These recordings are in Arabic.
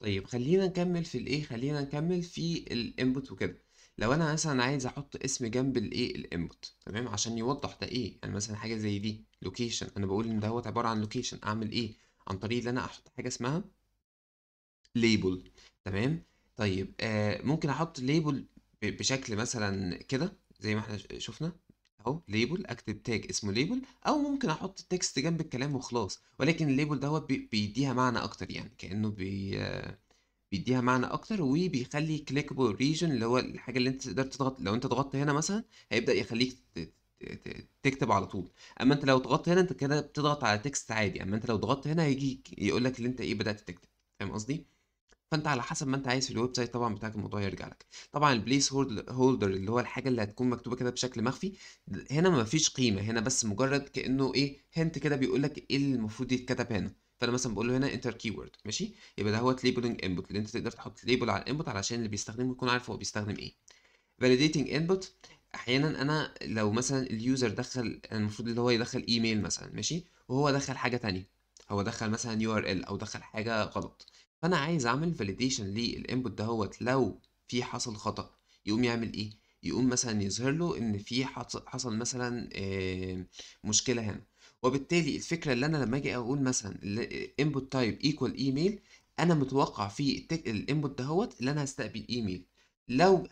طيب خلينا نكمل في الايه، خلينا نكمل في الانبوت وكده. لو انا مثلا عايز احط اسم جنب الايه الانبوت، تمام، عشان يوضح ده ايه، يعني مثلا حاجه زي دي لوكيشن، انا بقول ان دوت عباره عن لوكيشن، اعمل ايه؟ عن طريق ان انا احط حاجه اسمها ليبل. تمام. طيب ممكن احط ليبل بشكل مثلا كده زي ما احنا شفنا اهو، ليبل، اكتب تاج اسمه ليبل، او ممكن احط تكست جنب الكلام وخلاص، ولكن الليبل دوت بيديها معنى اكتر، يعني كأنه بيديها معنى اكتر، وبيخلي كليكبل ريجن اللي هو الحاجه اللي انت تقدر تضغط، لو انت ضغطت هنا مثلا هيبدأ يخليك تكتب على طول. اما انت لو ضغطت هنا انت كده بتضغط على تكست عادي، اما انت لو ضغطت هنا هيجي يقول لك اللي انت ايه بدأت تكتب. فاهم قصدي؟ فانت على حسب ما انت عايز في الويب سايت طبعا بتاعك الموضوع يرجع لك. طبعا البليس هولدر اللي هو الحاجه اللي هتكون مكتوبه كده بشكل مخفي، هنا ما فيش قيمه، هنا بس مجرد كانه ايه، هنت كده بيقول لك ايه اللي المفروض يتكتب هنا. فانا مثلا بقول له هنا انتر كيورد، ماشي، يبقى ده هو ليبلنج انبوت، اللي انت تقدر تحط ليبل على الانبوت علشان اللي بيستخدمه يكون عارف هو بيستخدم ايه. validating input، احيانا انا لو مثلا اليوزر دخل، المفروض اللي هو يدخل ايميل مثلا، ماشي، وهو دخل حاجه تانية، هو دخل مثلا يو ار ال او دخل حاجه غلط، فانا عايز اعمل validation للانبوت دهوت، لو في حصل خطأ يقوم يعمل ايه؟ يقوم مثلا يظهر له ان في حصل مثلا مشكله هنا. وبالتالي الفكره اللي انا لما اجي اقول مثلا input type equal email، انا متوقع في الانبوت دهوت اللي انا هستقبل ايميل. لو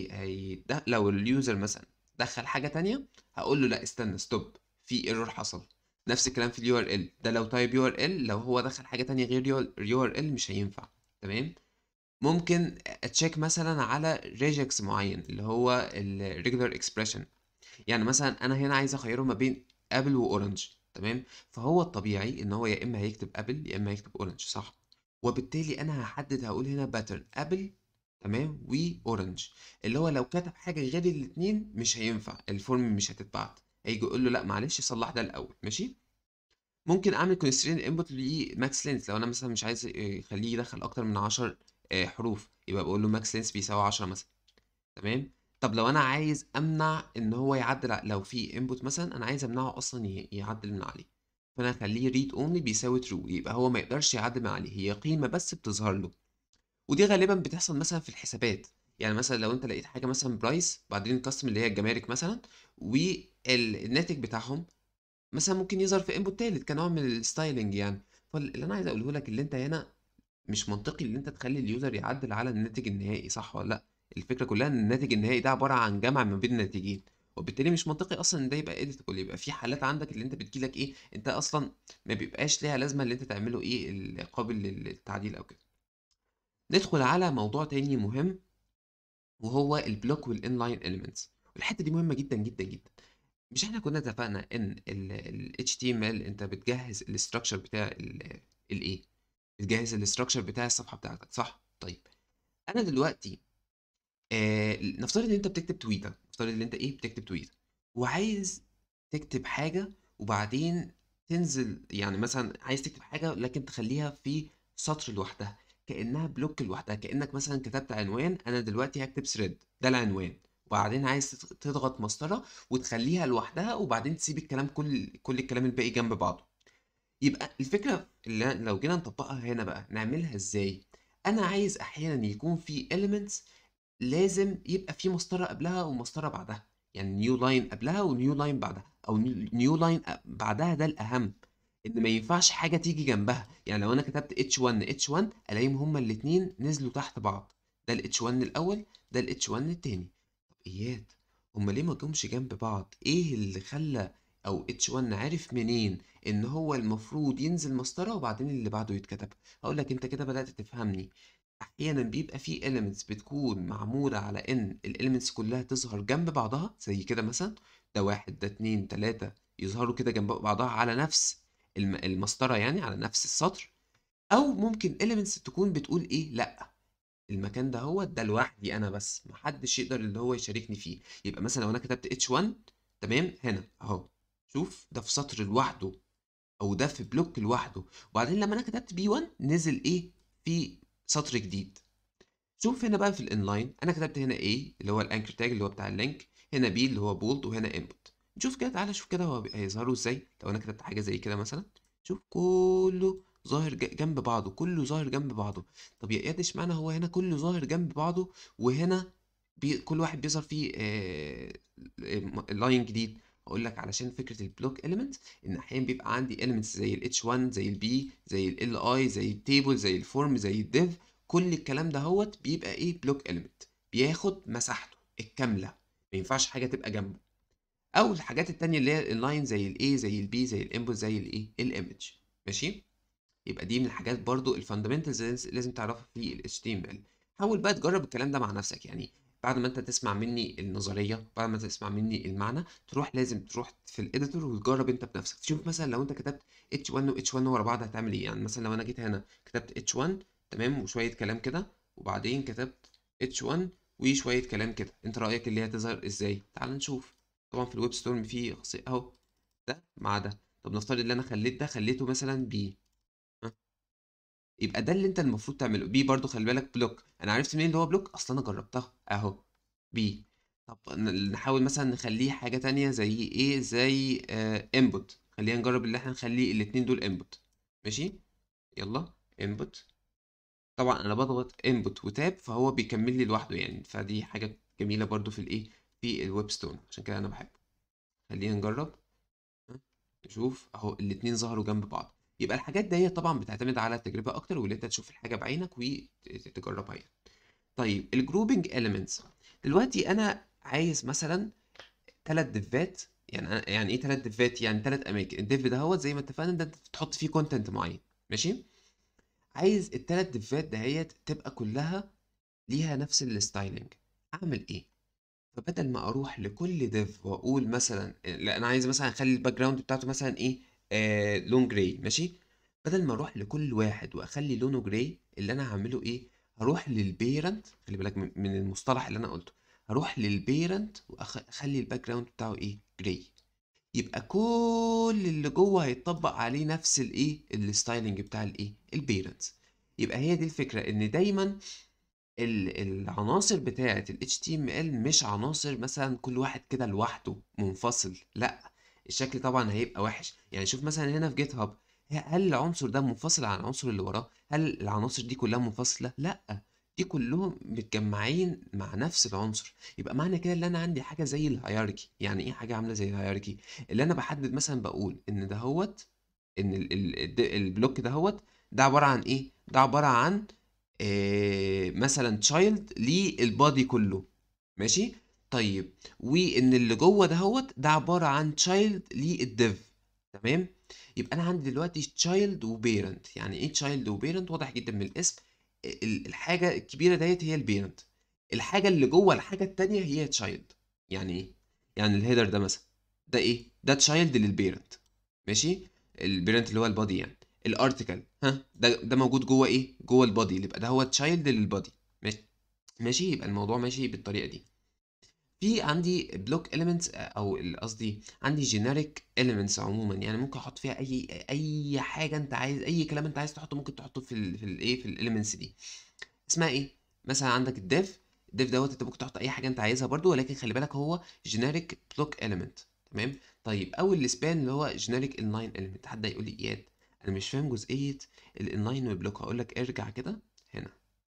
لو اليوزر مثلا دخل حاجة تانية، هقول له لا استنى ستوب، في ايرور حصل. نفس الكلام في اليو ار ال ده، لو تايب يو ار ال، لو هو دخل حاجة تانية غير يو ار ال مش هينفع. تمام. ممكن اتشيك مثلا على ريجكس معين اللي هو الريجولار اكسبريشن، يعني مثلا انا هنا عايز اخيره ما بين ابل واورنج، تمام، فهو الطبيعي ان هو يا اما هيكتب ابل يا اما هيكتب اورنج، صح؟ وبالتالي انا هحدد، هقول هنا باترن ابل، تمام، واورنج، اللي هو لو كتب حاجه غير الاتنين مش هينفع، الفورم مش هتتبعت، هيجي يقول له لا معلش صلح ده الاول، ماشي. ممكن اعمل كونسترين انبوت لماكس لينث، لو انا مثلا مش عايز يخليه يدخل اكتر من 10 حروف، يبقى بقول له ماكس لينث بيساوي 10 مثلا. تمام. طب لو انا عايز امنع ان هو يعدل لو في انبوت مثلا انا عايز امنعه اصلا يعدل من عليه، فانا اخليه ريد اونلي بيساوي ترو، يبقى هو ما يقدرش يعدل من عليه، هي قيمه بس بتظهر له. ودي غالبا بتحصل مثلا في الحسابات، يعني مثلا لو انت لقيت حاجه مثلا برايس بعدين كاستم اللي هي الجمارك مثلا، والناتج بتاعهم مثلا ممكن يظهر في انبوت تالت كنوع من الستايلنج يعني. فاللي انا عايز اقوله لك اللي انت هنا مش منطقي ان انت تخلي اليوزر يعدل على الناتج النهائي، صح ولا لا؟ الفكره كلها ان الناتج النهائي ده عباره عن جمع ما بين الناتجين، وبالتالي مش منطقي اصلا ان ده يبقى اديتبل. يبقى في حالات عندك اللي انت بتجيلك ايه، انت اصلا ما بيبقاش ليها لازمه اللي انت تعمله ايه قابل للتعديل او كده. ندخل على موضوع تاني مهم، وهو البلوك والانلاين اليمنتس، والحته دي مهمه جدا جدا جدا. مش احنا كنا اتفقنا ان ال HTML انت بتجهز الاستراكشر بتاع الايه، بتجهز الاستراكشر بتاع الصفحه بتاعتك، صح؟ طيب انا دلوقتي نفترض ان انت بتكتب تويته، نفترض ان انت ايه بتكتب تويته، وعايز تكتب حاجه وبعدين تنزل، يعني مثلا عايز تكتب حاجه لكن تخليها في سطر لوحدها، كانها بلوك لوحدها، كانك مثلا كتبت عنوان، انا دلوقتي هكتب ثريد ده العنوان، وبعدين عايز تضغط مسطره وتخليها لوحدها، وبعدين تسيب الكلام، كل الكلام الباقي جنب بعضه. يبقى الفكرة اللي لو جينا نطبقها هنا بقى نعملها ازاي؟ انا عايز احيانا يكون في elements لازم يبقى في مسطرة قبلها ومسطرة بعدها، يعني نيو لاين قبلها ونيو لاين بعدها، او نيو لاين بعدها، ده الاهم، ان ما ينفعش حاجة تيجي جنبها. يعني لو انا كتبت H1 H1 الاقيهم هما الاتنين نزلوا تحت بعض، ده ال H1 الاول، ده ال H1 التاني. طب اياد، هما ليه ما جمش جنب بعض؟ ايه اللي خلى، او H1 عارف منين ان هو المفروض ينزل مسطرة وبعدين اللي بعده يتكتب؟ هقول لك انت كده بدأت تفهمني. احيانا بيبقى في elements بتكون معمولة على ان ال elements كلها تظهر جنب بعضها زي كده مثلا، ده واحد ده اتنين تلاتة يظهروا كده جنب بعضها على نفس المسطرة، يعني على نفس السطر. او ممكن elements تكون بتقول ايه، لا المكان ده هو ده لوحدي انا بس، محدش يقدر اللي هو يشاركني فيه. يبقى مثلا لو انا كتبت H1، تمام، هنا اهو، شوف ده في سطر لوحده، او ده في بلوك لوحده، وبعدين لما انا كتبت B1 نزل ايه في سطر جديد. شوف هنا بقى في الانلاين انا كتبت هنا A اللي هو الانكر تاج اللي هو بتاع اللينك، هنا B اللي هو بولد، وهنا انبوت. نشوف كده، تعالى شوف كده هو هيظهروا ازاي لو انا كتبت حاجه زي كده مثلا. شوف كله ظاهر جنب بعضه، كله ظاهر جنب بعضه. طب يا اياد اشمعنى هو هنا كله ظاهر جنب بعضه وهنا كل واحد بيظهر فيه لاين جديد؟ اقول لك علشان فكره البلوك اليمنت ان احيانا بيبقى عندي elements زي ال h1 زي ال b زي ال li زي التيبل زي الفورم زي الديف، كل الكلام ده هوت بيبقى ايه بلوك اليمنت، بياخد مساحته الكامله، ما ينفعش حاجه تبقى جنبه. او الحاجات التانية اللي هي اللاين زي الاي زي البي زي الانبوت زي الايه الايمج. ماشي، يبقى دي من الحاجات برضو الفاندامنتالز لازم تعرفها في ال HTML. حاول بقى تجرب الكلام ده مع نفسك، يعني بعد ما انت تسمع مني النظرية، بعد ما تسمع مني المعنى، لازم تروح في الاديتور وتجرب انت بنفسك، تشوف مثلا لو انت كتبت H1 و H1 ورا بعض هتعمل ايه. يعني مثلا لو انا جيت هنا كتبت H1 تمام وشوية كلام كده، وبعدين كتبت H1 وشوية كلام كده، انت رأيك اللي هي هتظهر ازاي؟ تعال نشوف. طبعا في الويب ستورم في خاصية اهو، ده مع ده. طب نفترض ان انا خليته مثلا بي، يبقى ده اللي انت المفروض تعمله. بي برضو خلي بالك بلوك، انا عرفت منين اللي هو بلوك؟ اصلا انا جربتها اهو بي. طب نحاول مثلا نخليه حاجة تانية زي ايه، زي انبوت. خلينا نجرب اللي احنا نخلي الاتنين دول انبوت. ماشي، يلا انبوت. طبعا انا بضغط انبوت وتاب فهو بيكمل لي لوحده يعني، فدي حاجة جميلة برضو في الايه في الويب ستون، عشان كده انا بحبه. خلينا نجرب نشوف اهو الاتنين ظهروا جنب بعض. يبقى الحاجات دي طبعا بتعتمد على التجربة اكتر، واللي انت تشوف الحاجة بعينك وتجربها يعني. طيب الجروبنج اليمنتس، دلوقتي انا عايز مثلا 3 ديفات. يعني يعني ايه 3 ديفات؟ يعني 3 اماكن. الديف ده هو زي ما اتفقنا ده انت تحط فيه كونتنت معين. ماشي، عايز ال3 ديفات دهيت تبقى كلها ليها نفس الستايلنج. اعمل ايه؟ فبدل ما اروح لكل ديف واقول مثلا لا انا عايز مثلا اخلي الباك جراوند بتاعته مثلا ايه لون جراي، ماشي، بدل ما اروح لكل واحد واخلي لونه جراي، اللي انا هعمله ايه؟ هروح للبيرنت، خلي بالك من المصطلح اللي انا قلته، هروح للبيرنت واخلي الباك جراوند بتاعه ايه جراي. يبقى كل اللي جوه هيتطبق عليه نفس الايه الستايلنج بتاع الايه البيرنت. يبقى هي دي الفكرة، ان دايما العناصر بتاعة ال HTML مش عناصر مثلا كل واحد كده لوحده منفصل، لا، الشكل طبعا هيبقى وحش. يعني شوف مثلا هنا في جيت هاب، هل العنصر ده منفصل عن العنصر اللي وراه؟ هل العناصر دي كلها منفصلة؟ لا، دي كلهم متجمعين مع نفس العنصر. يبقى معنى كده اللي انا عندي حاجة زي الهيراركي. يعني ايه حاجة عاملة زي الهيراركي؟ اللي انا بحدد مثلا بقول ان دهوت، ان البلوك دهوت ده عبارة عن ايه؟ ده عبارة عن مثلا تشايلد للبادي كله. ماشي، طيب وان اللي جوه دهوت ده عباره عن تشايلد للديف. تمام، يبقى انا عندي دلوقتي تشايلد وبيرنت. يعني ايه تشايلد وبيرنت؟ واضح جدا من الاسم. الحاجه الكبيره ديت هي البيرنت، الحاجه اللي جوه الحاجه التانيه هي تشايلد. يعني ايه؟ يعني الهيدر ده مثلا، ده ايه؟ ده تشايلد للبيرنت. ماشي، البيرنت اللي هو البادي يعني. الارتكل ها ده موجود جوه ايه؟ جوه البادي، اللي يبقى ده هو تشايلد للبادي. ماشي، ماشي، يبقى الموضوع ماشي بالطريقه دي. في عندي بلوك اليمنتس، او قصدي عندي جينيريك اليمنتس عموما، يعني ممكن احط فيها اي حاجه انت عايز، اي كلام انت عايز تحطه ممكن تحطه في الايه في الاليمنتس دي. اسمها ايه؟ مثلا عندك الديف دوت انت ممكن تحط اي حاجه انت عايزها برضو، ولكن خلي بالك هو جينيريك بلوك اليمنت. تمام، طيب اول السبان اللي هو جينيريك اللاين اليمنت. حد يقول لي اياد انا مش فاهم جزئيه اللاين والبلوك. هقول لك ارجع كده هنا.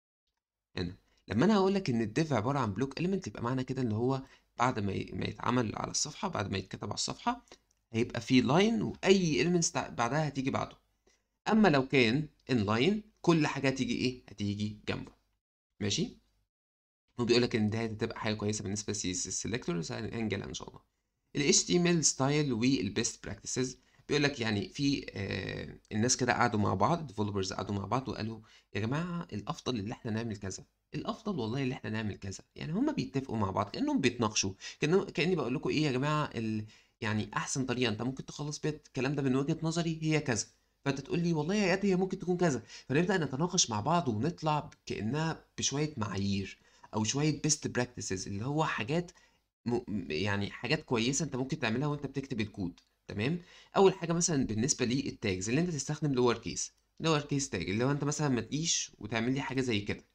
هنا لما انا هقول لك ان الديف عباره عن بلوك اليمنت، يبقى معنى كده ان هو بعد ما يتعمل على الصفحه، بعد ما يتكتب على الصفحه هيبقى فيه لاين، واي اليمنتس بعدها هتيجي بعده. اما لو كان ان لاين كل حاجه هتيجي ايه؟ هتيجي جنبه. ماشي، هو بيقول لك ان ده هتبقى حاجه كويسه بالنسبه للسلكتورز، هنجيلها ان شاء الله. ال HTML ستايل والبيست براكتسز، بيقول لك يعني في الناس كده قعدوا مع بعض، ديفلوبرز قعدوا مع بعض وقالوا يا جماعه الافضل اللي احنا نعمل كذا، الافضل والله اللي احنا نعمل كذا. يعني هم بيتفقوا مع بعض كانهم بيتناقشوا، كاني بقول لكم ايه يا جماعه يعني احسن طريقه انت ممكن تخلص بيها الكلام ده من وجهه نظري هي كذا. فانت تقول لي والله يا اياد هي ممكن تكون كذا، فنبدا نتناقش مع بعض ونطلع كانها بشويه معايير او شويه بيست براكتسز، اللي هو حاجات يعني حاجات كويسه انت ممكن تعملها وانت بتكتب الكود. تمام، اول حاجه مثلا بالنسبه للتاجز اللي انت تستخدم لور كيس. لور كيس تاج اللي هو انت مثلا ما تجيش وتعمل لي حاجه زي كده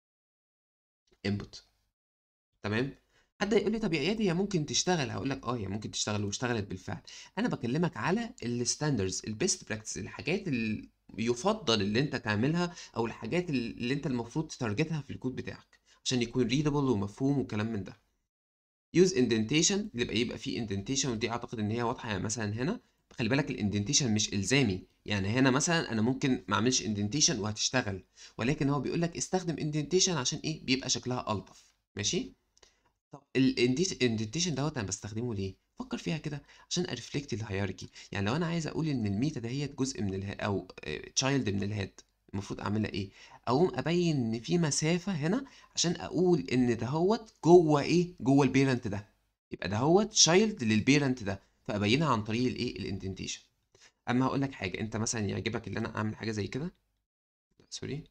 انبوت. تمام، حد يقول لي طب يا اياد هي ممكن تشتغل؟ هقول لك اه هي ممكن تشتغل واشتغلت بالفعل. انا بكلمك على الستاندرز البيست براكتس، الحاجات يفضل اللي انت تعملها او الحاجات اللي انت المفروض تتارجتها في الكود بتاعك عشان يكون readable ومفهوم وكلام من ده. use indentation اللي يبقى فيه indentation، ودي اعتقد ان هي واضحه. يعني مثلا هنا خلي بالك الاندنتيشن مش الزامي، يعني هنا مثلا انا ممكن ما اعملش اندنتيشن وهتشتغل، ولكن هو بيقول لك استخدم اندنتيشن عشان ايه؟ بيبقى شكلها الطف. ماشي. طب الاندنتيشن دوت انا بستخدمه ليه؟ فكر فيها كده، عشان ارفلكت الهيراركي. يعني لو انا عايز اقول ان الميتا دهيت جزء من او تشايلد من الهيد، المفروض اعملها ايه؟ اقوم ابين ان في مسافه هنا عشان اقول ان دهوت جوه ايه؟ جوه البيرنت ده، يبقى دهوت تشايلد للبيرنت ده، فابينها عن طريق الايه؟ الاندنتيشن. اما هقول لك حاجه، انت مثلا يعجبك ان انا اعمل حاجه زي كده، سوري،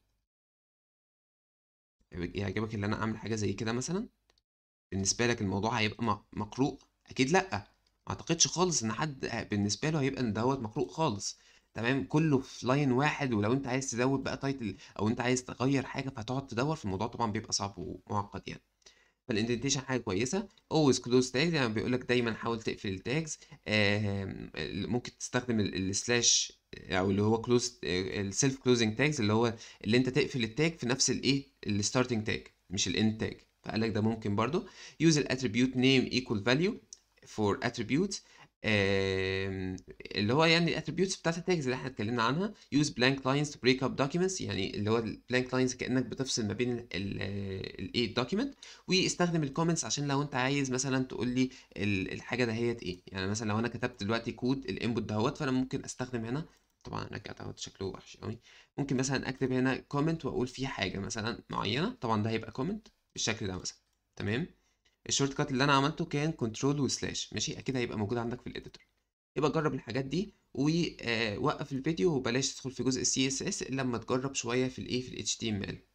يعجبك ان انا اعمل حاجه زي كده مثلا؟ بالنسبة لك الموضوع هيبقى مقروء؟ أكيد لأ. ما أعتقدش خالص إن حد بالنسبة له هيبقى إن دوت مقروء خالص. تمام، كله في لاين واحد، ولو أنت عايز تزود بقى تايتل أو أنت عايز تغير حاجة فهتقعد تدور في الموضوع، طبعا بيبقى صعب ومعقد يعني. فالاندنتيشن حاجه كويسه. always close tags، يعني بيقول لك دايما حاول تقفل التاجز. ممكن تستخدم السلاش او اللي هو كلوز السيلف كلوزنج تاجز، اللي هو اللي انت تقفل التاج في نفس الايه الستارتنج تاج مش الاند تاج. فقال لك ده ممكن برضو. use الاتريبيوت name equal value for attributes، اللي هو يعني الاتريبيوتس بتاعت التاجز اللي احنا اتكلمنا عنها. use blank lines to break up documents، يعني اللي هو blank lines كأنك بتفصل ما بين الايه الدوكيمنت. واستخدم الكومنتس عشان لو انت عايز مثلا تقول لي الحاجه دهيت ايه. يعني مثلا لو انا كتبت دلوقتي كود الانبوت دهوت، فانا ممكن استخدم هنا، طبعا رجعت اهوت شكله وحش قوي. ممكن مثلا اكتب هنا كومنت واقول فيه حاجه مثلا معينه، طبعا ده هيبقى كومنت بالشكل ده مثلا. تمام. الشورت كات اللي انا عملته كان كنترول وسلاش، ماشي، اكيد هيبقى موجود عندك في الاديتور. يبقى جرب الحاجات دي ووقف الفيديو وبلاش تدخل في جزء السي اس اس الا لما تجرب شويه في الايه في الاتش تي ام ال.